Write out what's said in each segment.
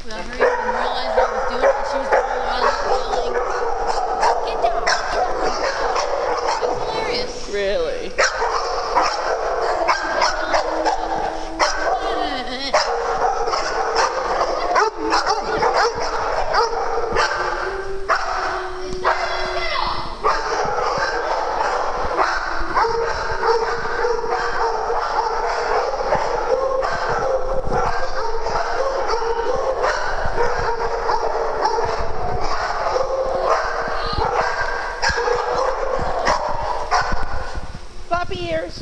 without her even realizing I was doing it. She was going around yelling, "Get down! Get down!" It was hilarious. Really? Floppy ears.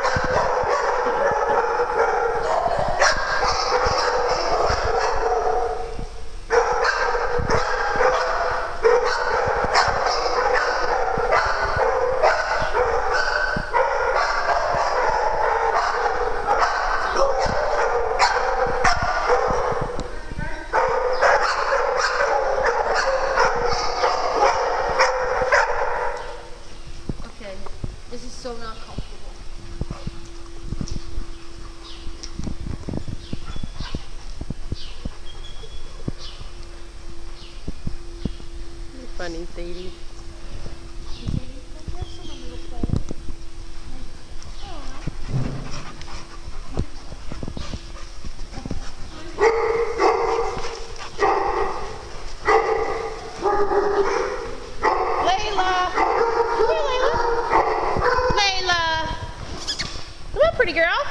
Okay, this is so not comfortable. Funny, Sadie. Layla! Come here, Layla! Layla! Come on, pretty girl.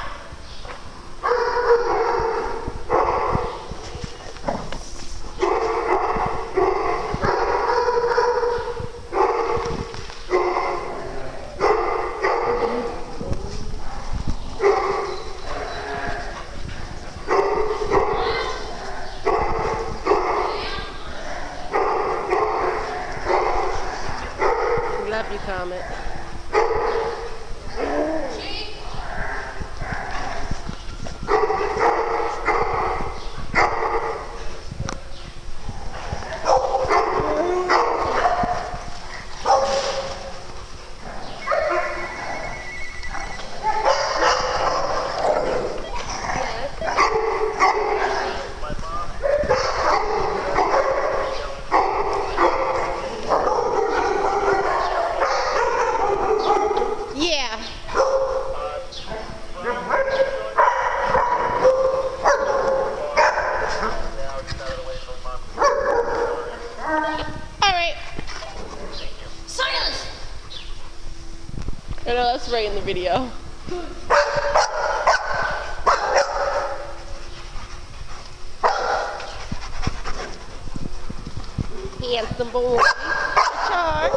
Love you, Comet. Yeah. All right. Silence! I know that's right in the video. Handsome boy. Charge.